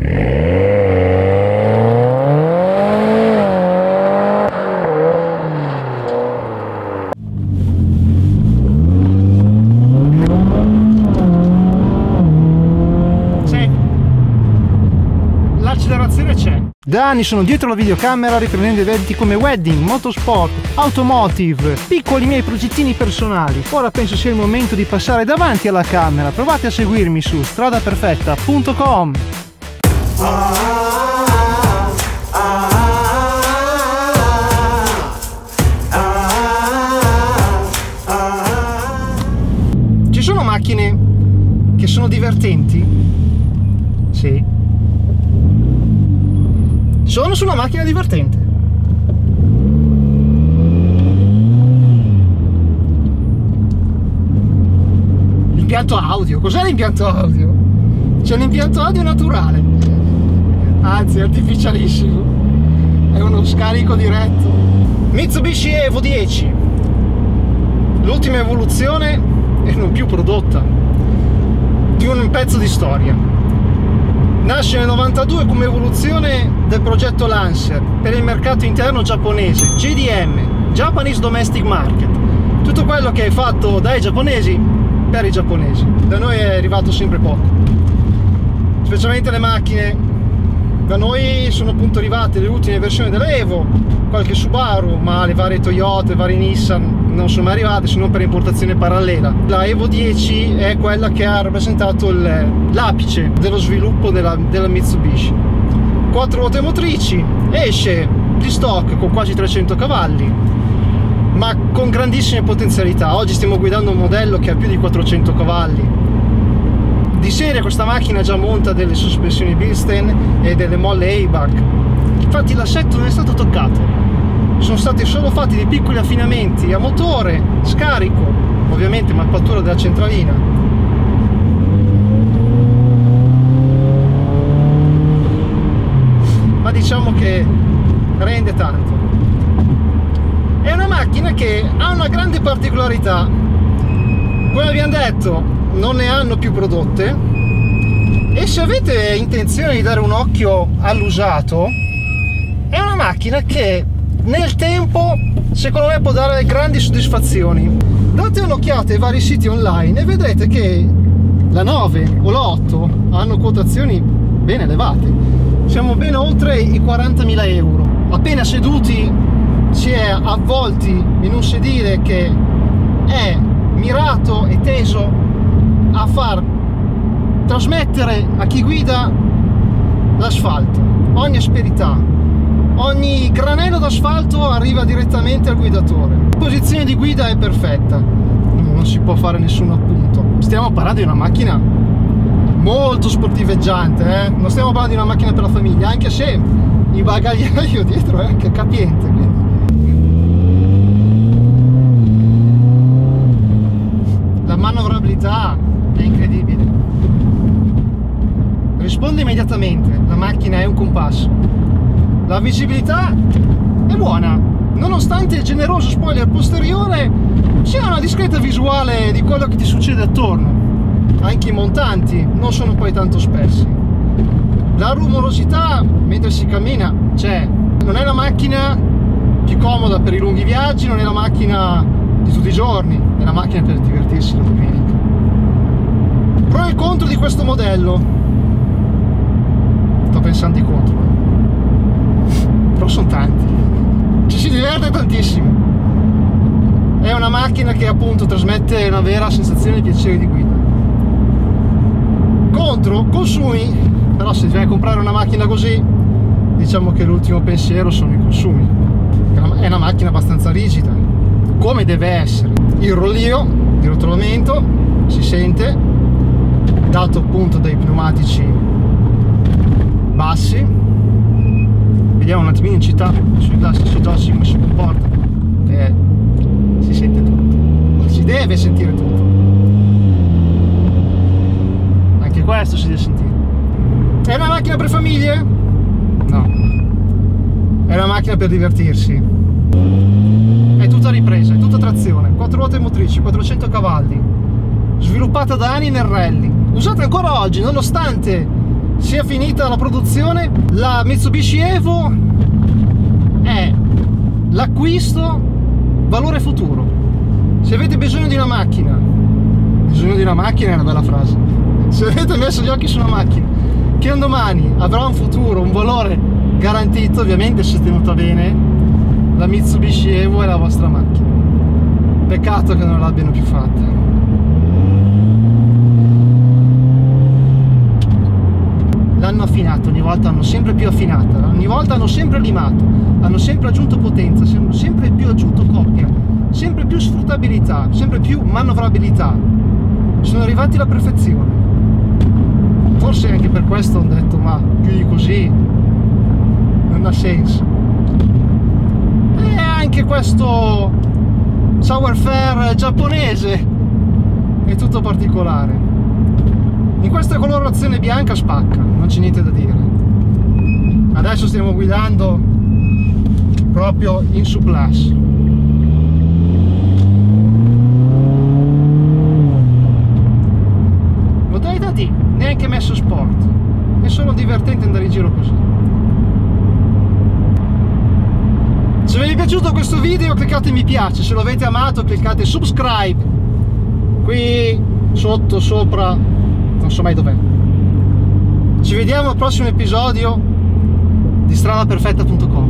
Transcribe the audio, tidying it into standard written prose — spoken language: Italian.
Da anni sono dietro la videocamera riprendendo eventi come wedding, motorsport, automotive, piccoli miei progettini personali. Ora penso sia il momento di passare davanti alla camera. Provate a seguirmi su stradaperfetta.com. Ci sono macchine che sono divertenti? Sì. Sono su una macchina divertente. L'impianto audio, cos'è l'impianto audio? C'è un impianto audio naturale, anzi artificialissimo, è uno scarico diretto. Mitsubishi Evo 10, l'ultima evoluzione e non più prodotta di un pezzo di storia. Nasce nel 92 come evoluzione del progetto Lancer per il mercato interno giapponese, JDM, Japanese Domestic Market. Tutto quello che è fatto dai giapponesi per i giapponesi. Da noi è arrivato sempre poco. Specialmente le macchine, da noi sono appunto arrivate le ultime versioni della Evo, qualche Subaru, ma le varie Toyota, le varie Nissan non sono mai arrivate se non per importazione parallela. La Evo 10 è quella che ha rappresentato l'apice dello sviluppo della Mitsubishi. 4 ruote motrici, esce di stock con quasi 300 cavalli, ma con grandissime potenzialità. Oggi stiamo guidando un modello che ha più di 400 cavalli. Di serie questa macchina già monta delle sospensioni Bilstein e delle molle Eibach. Infatti l'assetto non è stato toccato. Sono stati solo fatti dei piccoli affinamenti a motore, scarico, ovviamente mappatura della centralina. Ma diciamo che rende tanto. È una macchina che ha una grande particolarità. Come abbiamo detto, non ne hanno più prodotte, e se avete intenzione di dare un occhio all'usato, è una macchina che nel tempo secondo me può dare grandi soddisfazioni. Date un'occhiata ai vari siti online e vedrete che la 9 o la 8 hanno quotazioni ben elevate. Siamo ben oltre i 40.000 euro. Appena seduti si è avvolti in un sedile che è mirato e teso a far trasmettere a chi guida l'asfalto, ogni asperità, ogni granello d'asfalto arriva direttamente al guidatore. La posizione di guida è perfetta, non si può fare nessun appunto. Stiamo parlando di una macchina molto sportiveggiante, non stiamo parlando di una macchina per la famiglia, anche se il bagagliaio dietro è anche capiente, quindi. La manovrabilità è incredibile, risponde immediatamente, la macchina è un compasso. La visibilità è buona, nonostante il generoso spoiler posteriore c'è una discreta visuale di quello che ti succede attorno. Anche i montanti non sono poi tanto spessi. La rumorosità mentre si cammina c'è. Non è la macchina più comoda per i lunghi viaggi, non è la macchina di tutti i giorni, è la macchina per divertirsi la domenica. Pro e contro di questo modello. Sto pensando i contro, però sono tanti. Ci si diverte tantissimo. È una macchina che appunto trasmette una vera sensazione di piacere di guida. Contro, consumi, però se vai a comprare una macchina così, diciamo che l'ultimo pensiero sono i consumi. È una macchina abbastanza rigida, come deve essere. Il rollio di rotolamento si sente, dato appunto dai pneumatici bassi. Vediamo un attimino in città sui classici Dodge come si comporta, che si sente tutto, si deve sentire tutto, anche questo si deve sentire. È una macchina per famiglie? No, è una macchina per divertirsi. È tutta ripresa, è tutta trazione, 4 ruote motrici, 400 cavalli, sviluppata da anni nel rally, usata ancora oggi nonostante sia finita la produzione, la Mitsubishi Evo è l'acquisto valore futuro. Se avete bisogno di una macchina è una bella frase, se avete messo gli occhi su una macchina che un domani avrà un futuro, un valore garantito, ovviamente se tenuta bene, la Mitsubishi Evo è la vostra macchina. Peccato che non l'abbiano più fatta. L'hanno affinata, ogni volta hanno sempre più affinata, ogni volta hanno sempre limato, hanno sempre aggiunto potenza, hanno sempre più aggiunto coppia, sempre più sfruttabilità, sempre più manovrabilità. Sono arrivati alla perfezione. Forse anche per questo ho detto, ma più di così non ha senso. E anche questo savoir-faire giapponese è tutto particolare. In questa colorazione bianca spacca, non c'è niente da dire. Adesso stiamo guidando proprio in surplus. Modalità D, neanche messo sport, è solo divertente andare in giro così. Se vi è piaciuto questo video cliccate mi piace, se lo avete amato cliccate subscribe qui sotto, sopra, non so mai dov'è. Ci vediamo al prossimo episodio di stradaperfetta.com.